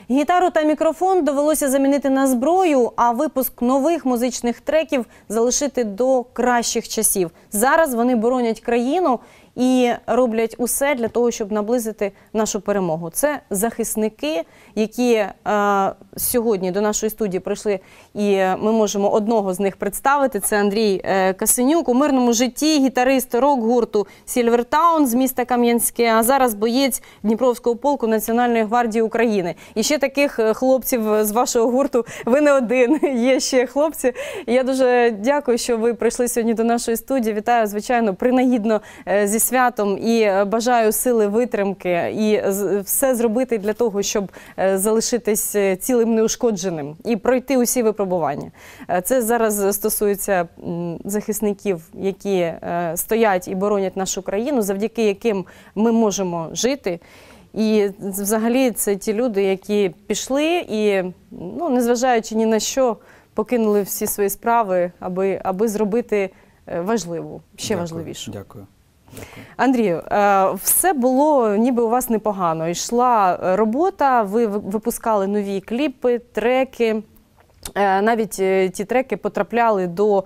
Гітару та мікрофон довелося замінити на зброю, а випуск нових музичних треків залишити до кращих часів. Зараз вони боронять країну і роблять усе для того, щоб наблизити нашу перемогу. Це захисники, які сьогодні до нашої студії прийшли, і ми можемо одного з них представити. Це Андрій Касенюк, у мирному житті гітарист рок-гурту «Сільвертаун» з міста Кам'янське, а зараз боєць Дніпровського полку Національної гвардії України. І ще таких хлопців з вашого гурту ви не один, є ще хлопці. Я дуже дякую, що ви прийшли сьогодні до нашої студії. Вітаю, звичайно, принагідно зі святом і бажаю сили, витримки і все зробити для того, щоб залишитись цілим, неушкодженим і пройти усі випробування. Це зараз стосується захисників, які стоять і боронять нашу країну, завдяки яким ми можемо жити. І взагалі це ті люди, які пішли і, незважаючи ні на що, покинули всі свої справи, аби зробити важливу, ще важливішу. Дякую. Андрію, все було ніби у вас непогано. Йшла робота, ви випускали нові кліпи, треки. Навіть ті треки потрапляли до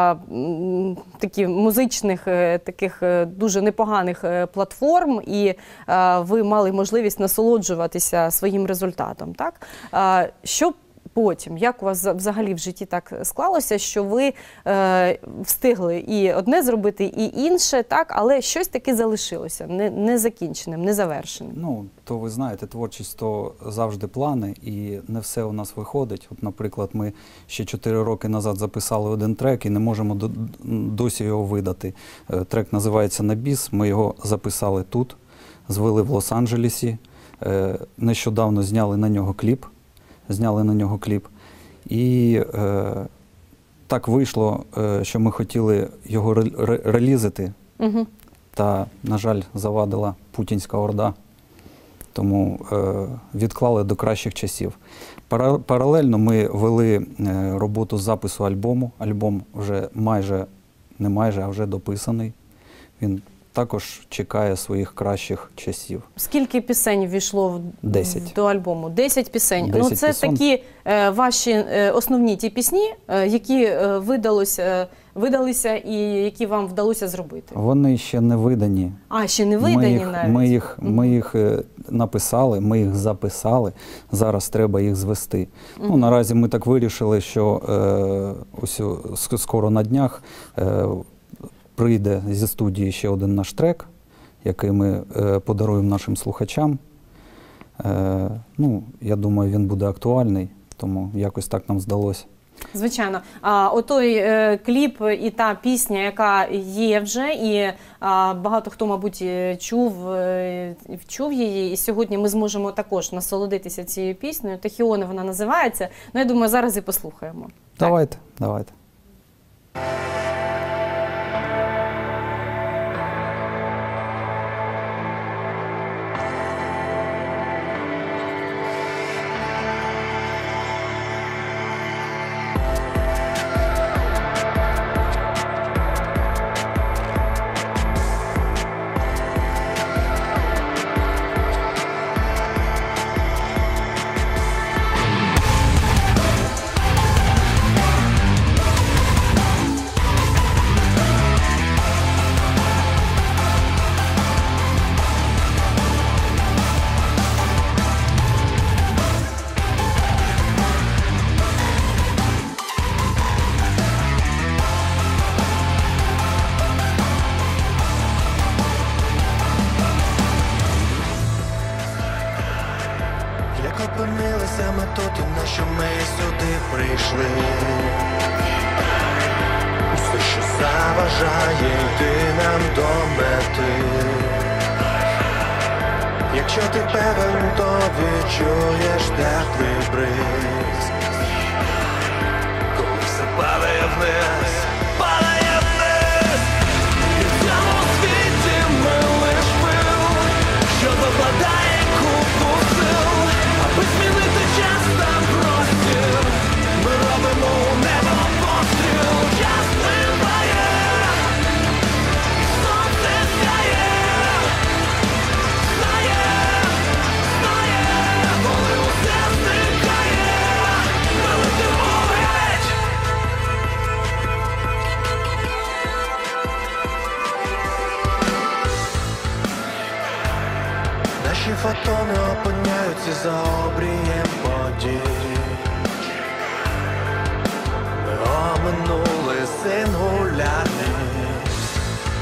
таких музичних, таких дуже непоганих платформ, і ви мали можливість насолоджуватися своїм результатом. Так? Що потім? Як у вас взагалі в житті так склалося, що ви встигли і одне зробити, і інше, так? Але щось таки залишилося незакінченим, незавершеним? То ви знаєте, творчість – то завжди плани, і не все у нас виходить. От, наприклад, ми ще 4 роки назад записали один трек і не можемо досі його видати. Трек називається «На біс», ми його записали тут, звели в Лос-Анджелесі, нещодавно зняли на нього кліп. І так вийшло, що ми хотіли його релізити, та, на жаль, завадила путінська орда. Тому відклали до кращих часів. Паралельно ми вели роботу з запису альбому. Альбом вже а вже дописаний. Він також чекає своїх кращих часів. Скільки пісень ввійшло 10. До альбому? 10 пісень. 10 це пісень. такі ваші основні ті пісні, які видалися і які вам вдалося зробити? Вони ще не видані. Ще не видані навіть? Ми їх написали, ми їх записали, зараз треба їх звести. Наразі ми так вирішили, що ось скоро на днях прийде зі студії ще один наш трек, який ми подаруємо нашим слухачам. Я думаю, він буде актуальний, тому якось так нам здалося. Звичайно. Отой кліп і та пісня, яка є вже, і багато хто, мабуть, чув її, і сьогодні ми зможемо також насолодитися цією піснею. «Тахіони» вона називається. Я думаю, зараз і послухаємо. Давайте. Опинилися ми тут, і на що ми сюди прийшли. Усе, що заважає йти нам до мети. Якщо ти певен, то відчуєш теплий бриз. Коли все падає вниз, падає вниз. І в цьому світі ми лиш пил, що докладає купу сил. Аби змінити час та простір, ми робимо у небо постріл. Час триває, і сонце сяє, знає, коли усе фотони опиняються за обрієм подій. Ми оминули сингулярність,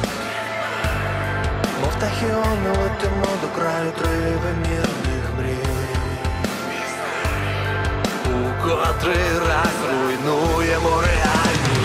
мов тахіони летимо до краю тривимірних мрій. У котрий раз руйнуємо реальність.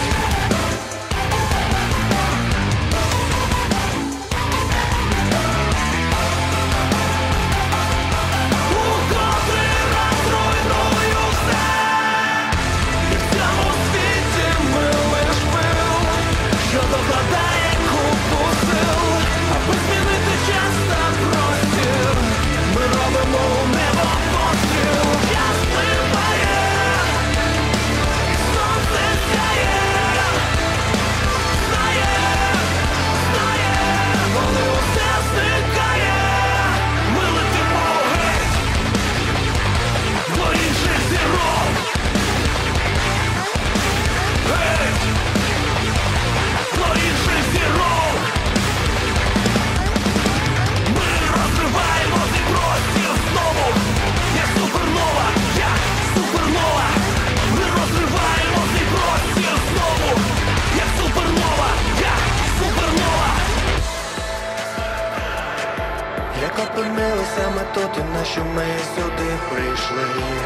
Докладає купу сил, аби змінити час та простір. Ми робимо у небо постріл. Час спливає, і сонце сяє. Знає, коли усе зникає. Ми летимо геть до інших зірок. Геть до інших зірок. Ми розриваємо цей простір знову, як супернова, як супернова. Ми розриваємо цей простір знову, як супернова, як супернова. Як опинилися ми тут і на що ми сюди прийшли.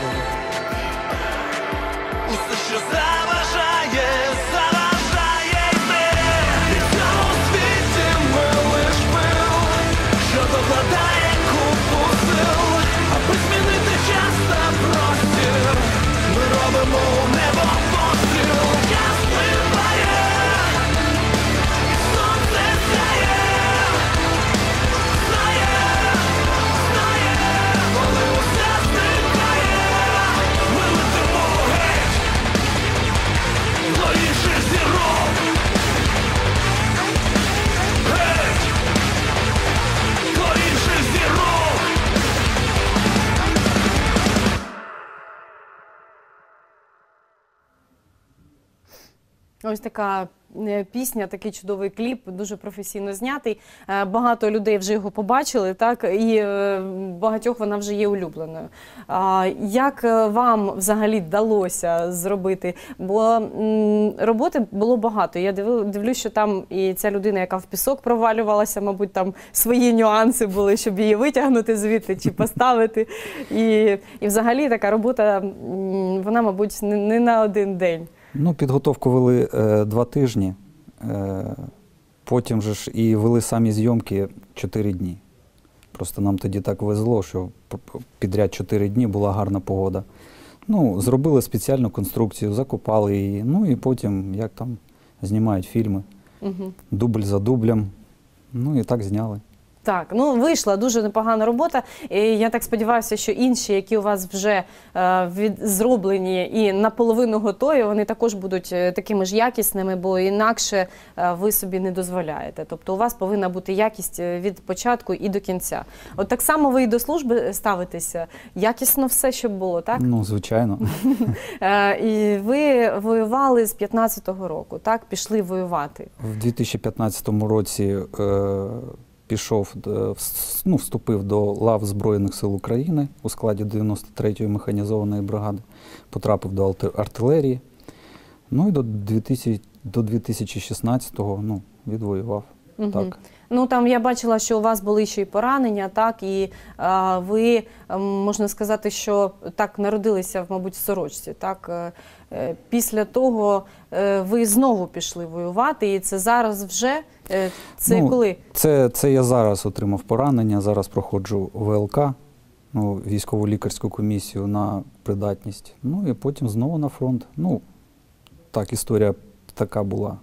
Усе, що заважає йти. І в цьому світі ми лиш пил, що докладає купу сил, аби змінити час та простір. Ми робимо у небо постріл. Час спливає, і сонце сяє. Знає, коли усе зникає. Ми летимо геть до інших зірок. Геть до інших зірок. Ось така пісня, такий чудовий кліп, дуже професійно знятий. Багато людей вже його побачили, так, і багатьох вона вже є улюбленою. Як вам взагалі вдалося зробити? Бо роботи було багато. Я дивлюсь, що там і ця людина, яка в пісок провалювалася, мабуть, там свої нюанси були, щоб її витягнути звідти чи поставити. І взагалі така робота, вона, мабуть, не на один день. Ну, підготовку вели 2 тижні, потім же ж і вели самі зйомки 4 дні. Просто нам тоді так везло, що підряд 4 дні була гарна погода. Ну, зробили спеціальну конструкцію, закопали її, ну і потім, як там знімають фільми, дубль за дублем, ну і так зняли. Так, ну вийшла дуже непогана робота. І я так сподіваюся, що інші, які у вас вже зроблені і наполовину готові, вони також будуть такими ж якісними, бо інакше ви собі не дозволяєте. Тобто у вас повинна бути якість від початку і до кінця. От так само ви і до служби ставитеся. Якісно все, щоб було, так? Ну, звичайно. І ви воювали з 15-го року, так? Пішли воювати. В 2015 році вступив до лав Збройних сил України у складі 93-ї механізованої бригади, потрапив до артилерії, ну і до 2016-го відвоював. Так. Ну, там я бачила, що у вас були ще й поранення, так, і ви, можна сказати, що так народилися, мабуть, в сорочці, так. Після того ви знову пішли воювати, і це зараз вже, це коли? Це я зараз отримав поранення, зараз проходжу ВЛК, військову лікарську комісію на придатність, ну і потім знову на фронт. Ну, так, історія така була.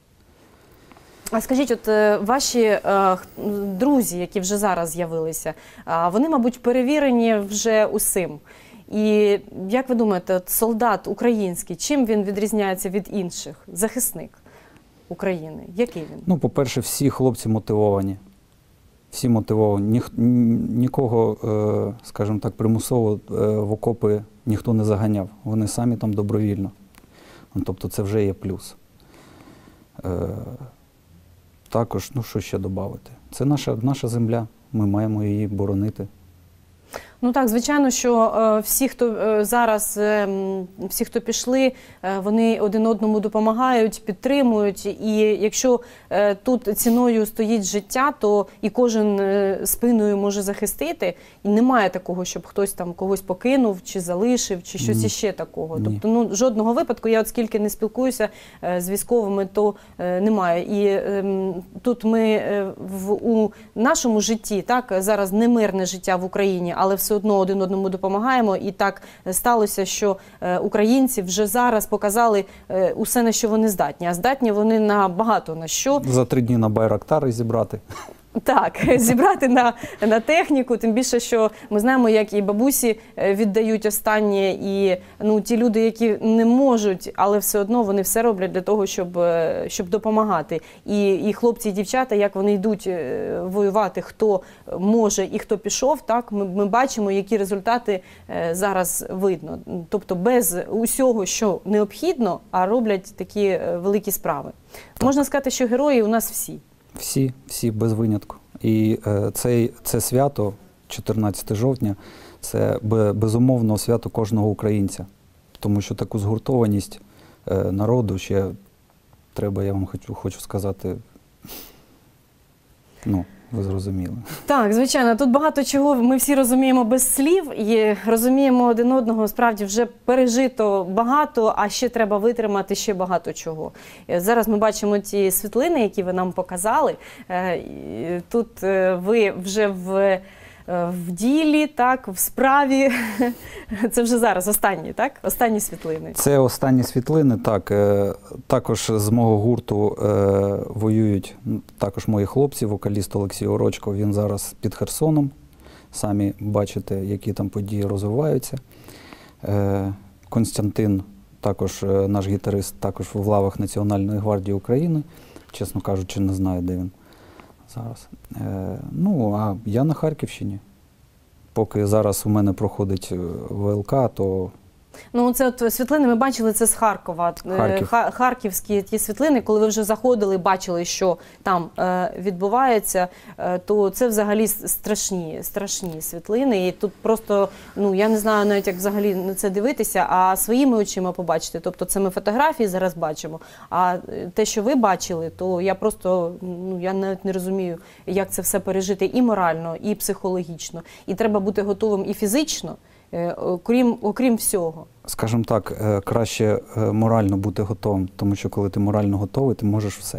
А скажіть, от ваші друзі, які вже зараз з'явилися, вони, мабуть, перевірені вже усім. І як ви думаєте, от солдат український, чим він відрізняється від інших? Захисник України, який він? Ну, по-перше, всі хлопці мотивовані. Всі мотивовані. Нікого, скажімо так, примусово в окопи ніхто не заганяв. Вони самі там добровільно. Тобто це вже є плюс. Також, ну що ще додати? Це наша земля, ми маємо її боронити. Ну так, звичайно, що всі, хто зараз, всі, хто пішли, вони один одному допомагають, підтримують. І якщо тут ціною стоїть життя, то і кожен спиною може захистити. І немає такого, щоб хтось там когось покинув, чи залишив, чи щось іще такого. Ні. Тобто, ну, жодного випадку, я от скільки не спілкуюся з військовими, то немає. І тут ми у нашому житті, так, зараз не мирне життя в Україні, але все одно один одному допомагаємо. І так сталося, що українці вже зараз показали усе, на що вони здатні. А здатні вони на багато на що. За 3 дні на Байрактари зібрати. Так, зібрати на техніку, тим більше, що ми знаємо, як і бабусі віддають останнє, і ну, ті люди, які не можуть, але все одно вони все роблять для того, щоб допомагати. І хлопці, і дівчата, як вони йдуть воювати, хто може і хто пішов, так, ми бачимо, які результати зараз видно. Тобто без усього, що необхідно, а роблять такі великі справи. Так. Можна сказати, що герої у нас всі. Всі без винятку. І це свято, 14 жовтня, це безумовно свято кожного українця. Тому що таку згуртованість народу ще треба, я вам хочу сказати, ну, ви зрозуміли. Так, звичайно, тут багато чого ми всі розуміємо без слів і розуміємо один одного, справді вже пережито багато, а ще треба витримати ще багато чого. Зараз ми бачимо ті світлини, які ви нам показали. Тут ви вже в ділі, так, в справі. Це вже зараз останні, так? Останні світлини. Це останні світлини, так. Також з мого гурту воюють також мої хлопці, вокаліст Олексій Орочко, він зараз під Херсоном. Самі бачите, які там події розвиваються. Константин, також наш гітарист, також в лавах Національної гвардії України. Чесно кажучи, не знаю, де він зараз. Ну, а я на Харківщині. Поки зараз у мене проходить ВЛК, то... Ну, це от світлини ми бачили, це з Харкова. Харківські ті світлини, коли ви вже заходили, бачили, що там відбувається, то це взагалі страшні світлини. І тут просто, ну, я не знаю навіть, як взагалі на це дивитися, а своїми очима побачити. Тобто це ми фотографії зараз бачимо, а те, що ви бачили, то я просто, ну, я навіть не розумію, як це все пережити і морально, і психологічно. І треба бути готовим і фізично, окрім всього. Скажімо так, краще морально бути готовим, тому що коли ти морально готовий, ти можеш все.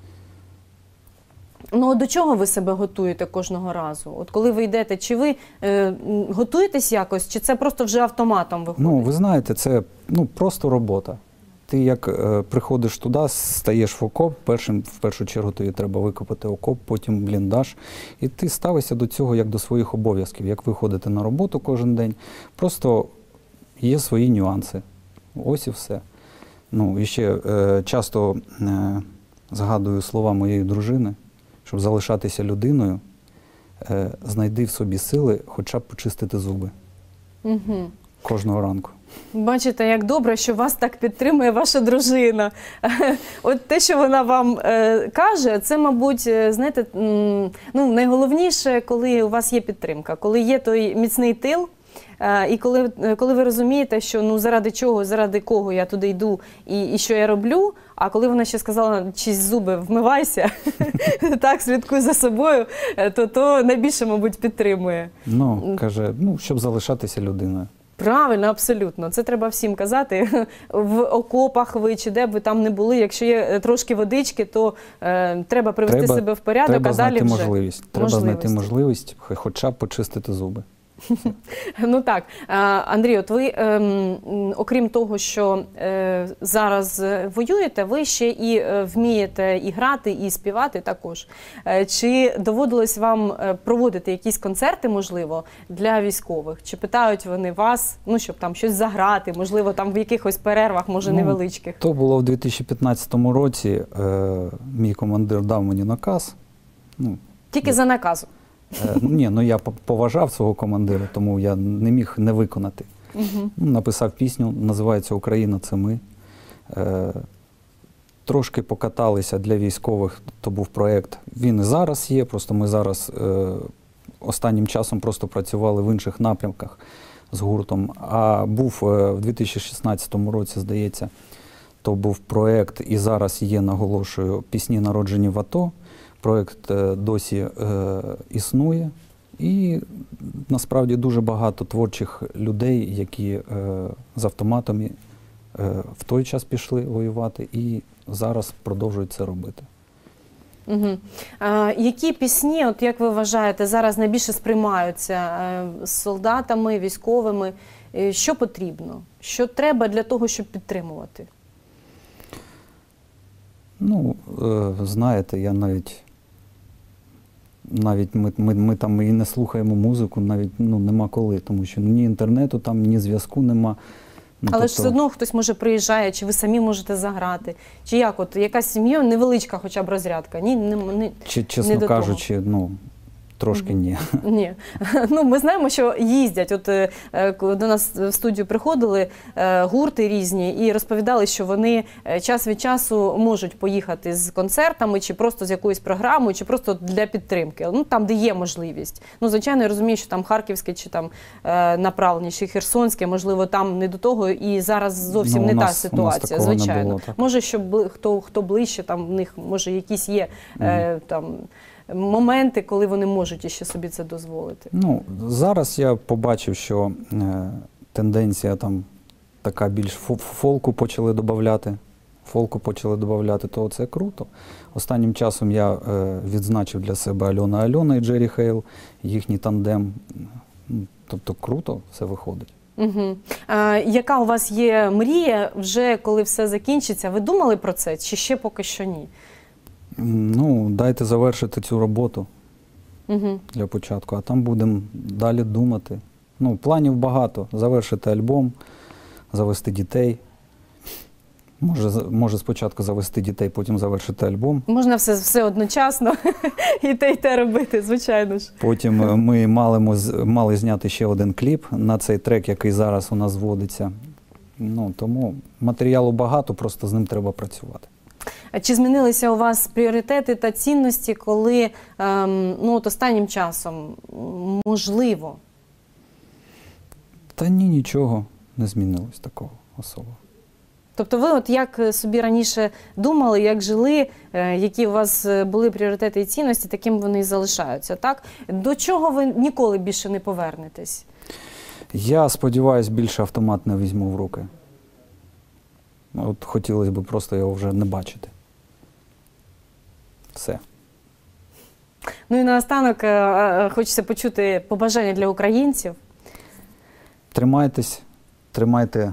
Ну, до чого ви себе готуєте кожного разу? От коли ви йдете, чи ви готуєтесь якось, чи це просто вже автоматом виходить? Ну, ви знаєте, це просто робота. Ти як приходиш туди, стаєш в окоп, в першу чергу тобі треба викопати окоп, потім бліндаж. І ти ставишся до цього як до своїх обов'язків, як виходити на роботу кожен день. Просто є свої нюанси. Ось і все. Ну, і ще часто згадую слова моєї дружини, щоб залишатися людиною, знайди в собі сили хоча б почистити зуби. Угу. Кожного ранку. Бачите, як добре, що вас так підтримує ваша дружина. От те, що вона вам каже, це, мабуть, знаєте, ну, найголовніше, коли у вас є підтримка, коли є той міцний тил, і коли ви розумієте, що ну, заради чого, заради кого я туди йду і що я роблю, а коли вона ще сказала, чисть зуби, вмивайся, так, слідкуй за собою, то найбільше, мабуть, підтримує. Ну, каже, щоб залишатися людиною. Правильно, абсолютно. Це треба всім казати. В окопах ви чи де б ви там не були, якщо є трошки водички, то треба привести себе в порядок, а далі вже можливість. Треба знайти можливість хоча б почистити зуби. Ну так. Андрій, от ви, окрім того, що зараз воюєте, ви ще і вмієте і грати, і співати також. Чи доводилось вам проводити якісь концерти, можливо, для військових? Чи питають вони вас, ну, щоб там щось заграти, можливо, там в якихось перервах, може, невеличких? То було в 2015 році. Мій командир дав мені наказ. Тільки за наказом? Ні, я поважав свого командира, тому я не міг не виконати. Написав пісню, називається «Україна – це ми». Трошки покаталися для військових, то був проєкт. Він і зараз є, просто ми зараз останнім часом просто працювали в інших напрямках з гуртом. А був в 2016 році, здається, то був проєкт, і зараз є, наголошую, «Пісні, народжені в АТО». Проєкт досі існує. І насправді дуже багато творчих людей, які з автоматами в той час пішли воювати і зараз продовжують це робити. Угу. Які пісні, от як ви вважаєте, зараз найбільше сприймаються солдатами, військовими? Що потрібно? Що треба для того, щоб підтримувати? Ну, знаєте, я навіть ми там і не слухаємо музику, навіть нема коли, тому що ні інтернету там, ні зв'язку нема. Але ж все одно хтось може приїжджає, чи ви самі можете заграти, чи як, от якась сім'я, невеличка хоча б розрядка, ні, чесно кажучи, трошки ні. Ні. Ну, ми знаємо, що їздять. От до нас в студію приходили гурти різні і розповідали, що вони час від часу можуть поїхати з концертами, чи просто з якоюсь програмою, чи просто для підтримки. Ну, там, де є можливість. Ну, звичайно, я розумію, що там харківське, чи там направлення, чи херсонське, можливо, там не до того, і зараз зовсім не та ситуація, звичайно. Може, хто ближче, там в них, може, якісь є там моменти, коли вони можуть ще собі це дозволити? Ну, зараз я побачив, що тенденція там така більш фолку почали додавати, то це круто. Останнім часом я відзначив для себе Альона і Джері Хейл, їхній тандем. Тобто круто все виходить. Угу. Яка у вас є мрія вже, коли все закінчиться? Ви думали про це, чи ще поки що ні? Ну, дайте завершити цю роботу для початку, а там будемо далі думати. Ну, планів багато. Завершити альбом, завести дітей. Може спочатку завести дітей, потім завершити альбом. Можна все одночасно і те робити, звичайно ж. Потім ми мали зняти ще один кліп на цей трек, який зараз у нас зводиться. Ну, тому матеріалу багато, просто з ним треба працювати. Чи змінилися у вас пріоритети та цінності, коли от останнім часом можливо? Та ні, нічого не змінилось такого особо. Тобто ви от як собі раніше думали, як жили, які у вас були пріоритети і цінності, таким вони і залишаються, так? До чого ви ніколи більше не повернетесь? Я сподіваюся, більше автомат не візьму в руки. От хотілося б просто його вже не бачити. Все. Ну і наостанок хочеться почути побажання для українців. Тримайтесь, тримайте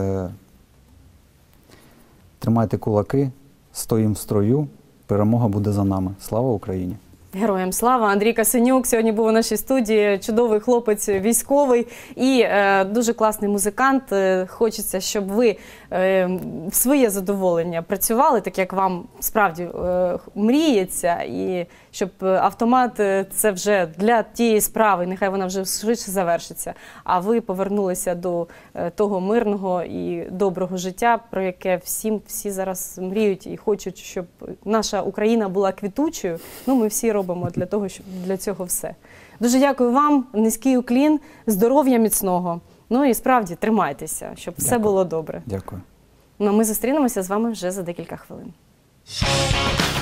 кулаки, стоїмо в строю, перемога буде за нами. Слава Україні! Героям слава! Андрій Касенюк сьогодні був у нашій студії, чудовий хлопець військовий і дуже класний музикант. Хочеться, щоб ви в своє задоволення працювали, так як вам справді мріється, і щоб автомат це вже для тієї справи, нехай вона вже швидше завершиться, а ви повернулися до того мирного і доброго життя, про яке всі зараз мріють і хочуть, щоб наша Україна була квітучою. Ну, ми всі робимо для того, щоб для цього все. Дуже дякую вам, низький уклін, здоров'я міцного. Ну і справді тримайтеся, щоб все було добре. Дякую. Ну, а ми зустрінемося з вами вже за декілька хвилин.